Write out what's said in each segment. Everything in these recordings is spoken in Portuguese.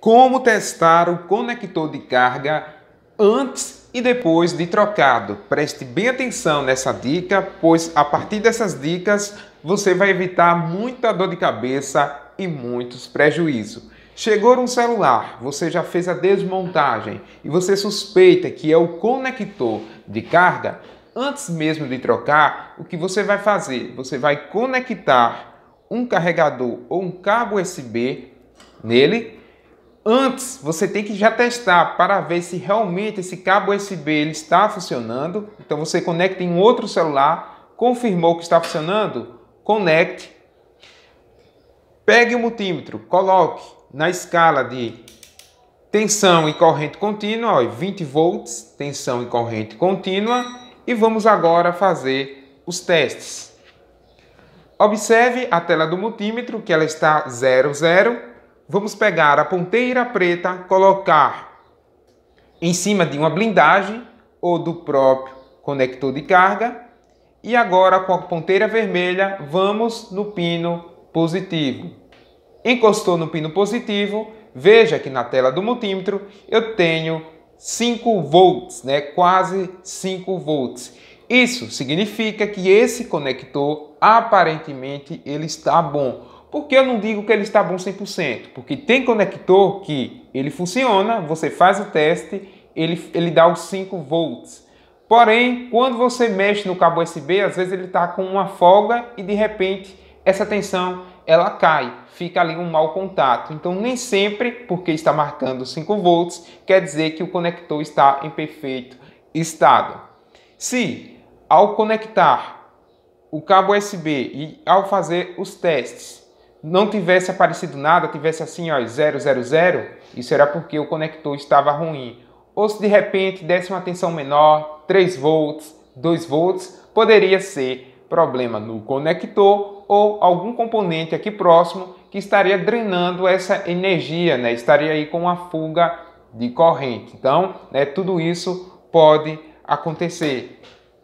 Como testar o conector de carga antes e depois de trocado? Preste bem atenção nessa dica, pois a partir dessas dicas você vai evitar muita dor de cabeça e muitos prejuízos. Chegou um celular, você já fez a desmontagem e você suspeita que é o conector de carga. Antes mesmo de trocar, o que você vai fazer? Você vai conectar um carregador ou um cabo USB nele. Antes, você tem que já testar para ver se realmente esse cabo USB ele está funcionando. Então você conecta em um outro celular, confirmou que está funcionando, conecte. Pegue o multímetro, coloque na escala de tensão e corrente contínua, 20 volts, tensão e corrente contínua, e vamos agora fazer os testes. Observe a tela do multímetro que ela está 00. Vamos pegar a ponteira preta, colocar em cima de uma blindagem ou do próprio conector de carga. E agora com a ponteira vermelha, vamos no pino positivo. Encostou no pino positivo, veja que na tela do multímetro eu tenho 5 volts, quase 5 volts. Isso significa que esse conector aparentemente ele está bom. Por que eu não digo que ele está bom 100%? Porque tem conector que ele funciona, você faz o teste, ele dá os 5 volts. Porém, quando você mexe no cabo USB, às vezes ele está com uma folga e de repente essa tensão ela cai, fica ali um mau contato. Então nem sempre, porque está marcando 5 volts, quer dizer que o conector está em perfeito estado. Se ao conectar o cabo USB e ao fazer os testes, não tivesse aparecido nada, tivesse assim, 000, isso era porque o conector estava ruim. Ou se de repente desse uma tensão menor, 3 volts, 2 volts, poderia ser problema no conector ou algum componente aqui próximo que estaria drenando essa energia, estaria aí com uma fuga de corrente. Então, tudo isso pode acontecer.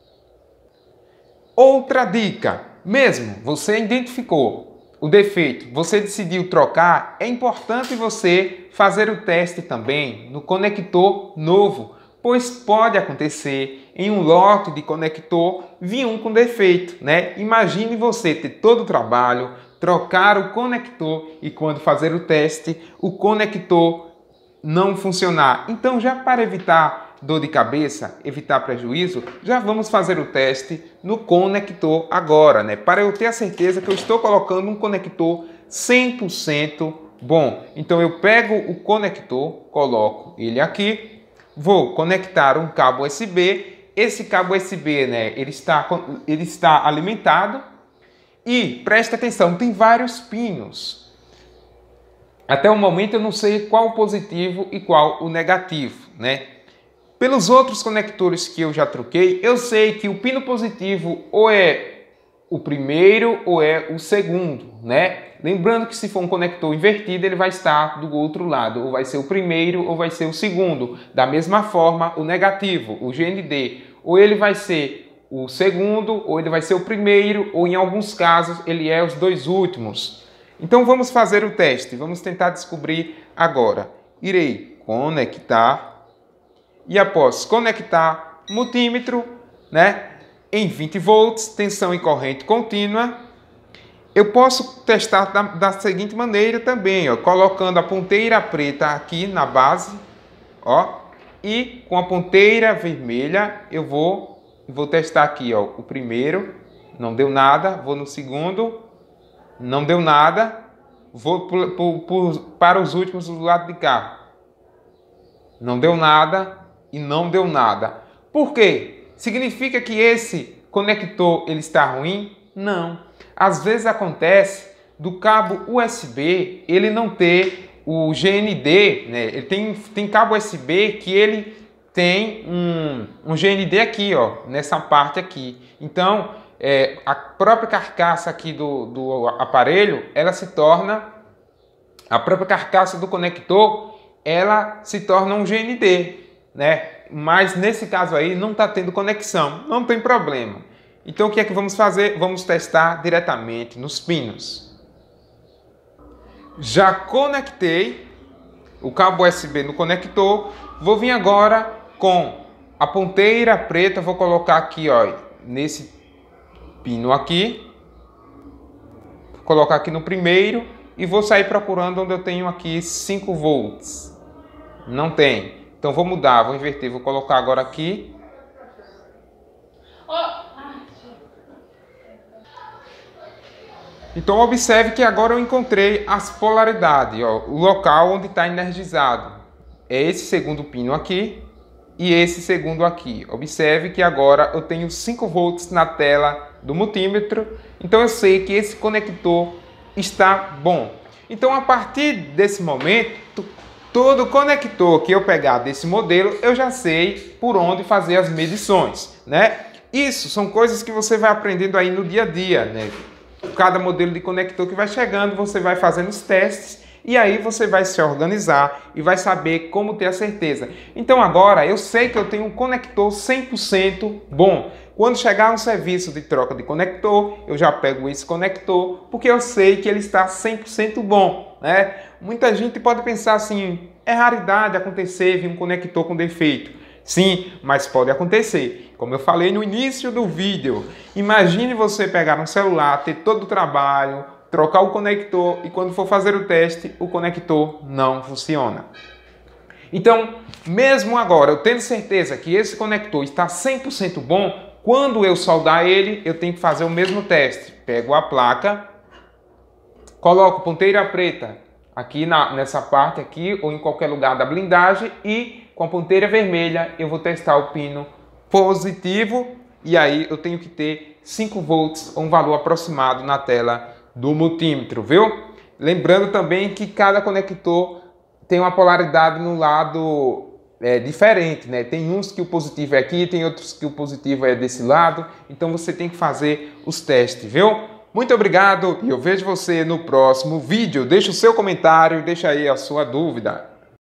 Outra dica, mesmo você identificou o defeito, você decidiu trocar, é importante você fazer o teste também no conector novo, pois pode acontecer em um lote de conector vir um com defeito, Imagine você ter todo o trabalho, trocar o conector e quando fazer o teste, o conector não funcionar. Então, já para evitar dor de cabeça, evitar prejuízo, já vamos fazer o teste no conector agora, para eu ter a certeza que eu estou colocando um conector 100% bom. Então eu pego o conector, coloco ele aqui, vou conectar um cabo USB. Esse cabo USB, ele está alimentado e presta atenção, tem vários pinos. Até o momento eu não sei qual o positivo e qual o negativo, Pelos outros conectores que eu já troquei, eu sei que o pino positivo ou é o primeiro ou é o segundo, Lembrando que se for um conector invertido, ele vai estar do outro lado, ou vai ser o primeiro ou vai ser o segundo. Da mesma forma, o negativo, o GND, ou ele vai ser o segundo, ou ele vai ser o primeiro, ou em alguns casos ele é os dois últimos. Então vamos fazer o teste, vamos tentar descobrir agora. Irei conectar. E após conectar o multímetro, em 20 volts, tensão e corrente contínua, eu posso testar da seguinte maneira também, colocando a ponteira preta aqui na base, e com a ponteira vermelha eu vou testar aqui, o primeiro, não deu nada, vou no segundo, não deu nada, vou para os últimos do lado de cá, não deu nada. E não deu nada. Por quê? Significa que esse conector ele está ruim? Não. Às vezes acontece do cabo USB ele não ter o GND, Ele tem cabo USB que ele tem um GND aqui, nessa parte aqui. Então, a própria carcaça aqui do aparelho, ela se torna, a própria carcaça do conector, ela se torna um GND. Mas nesse caso aí não está tendo conexão, não tem problema. Então o que é que vamos fazer? Vamos testar diretamente nos pinos. Já conectei o cabo USB no conector. Vou vir agora com a ponteira preta, vou colocar aqui, ó, nesse pino aqui. Vou colocar aqui no primeiro e vou sair procurando onde eu tenho aqui 5 volts. Não tem. Então vou mudar, vou inverter, vou colocar agora aqui. Então observe que agora eu encontrei as polaridades, ó, o local onde está energizado. É esse segundo pino aqui e esse segundo aqui. Observe que agora eu tenho 5 volts na tela do multímetro. Então eu sei que esse conector está bom. Então a partir desse momento, todo conector que eu pegar desse modelo, eu já sei por onde fazer as medições, né? Isso são coisas que você vai aprendendo aí no dia a dia, né? Cada modelo de conector que vai chegando, você vai fazendo os testes e aí você vai se organizar e vai saber como ter a certeza. Então agora eu sei que eu tenho um conector 100% bom. Quando chegar um serviço de troca de conector, eu já pego esse conector porque eu sei que ele está 100% bom, né? Muita gente pode pensar assim, é raridade acontecer vir um conector com defeito. Sim, mas pode acontecer. Como eu falei no início do vídeo, imagine você pegar um celular, ter todo o trabalho, trocar o conector e quando for fazer o teste, o conector não funciona. Então, mesmo agora, eu tendo certeza que esse conector está 100% bom, quando eu soldar ele, eu tenho que fazer o mesmo teste. Pego a placa, coloco ponteira preta aqui nessa parte aqui ou em qualquer lugar da blindagem e com a ponteira vermelha eu vou testar o pino positivo e aí eu tenho que ter 5 volts, um valor aproximado na tela do multímetro, viu? Lembrando também que cada conector tem uma polaridade no lado diferente, né? Tem uns que o positivo é aqui, tem outros que o positivo é desse lado, então você tem que fazer os testes, viu? Muito obrigado e eu vejo você no próximo vídeo. Deixa o seu comentário, deixa aí a sua dúvida.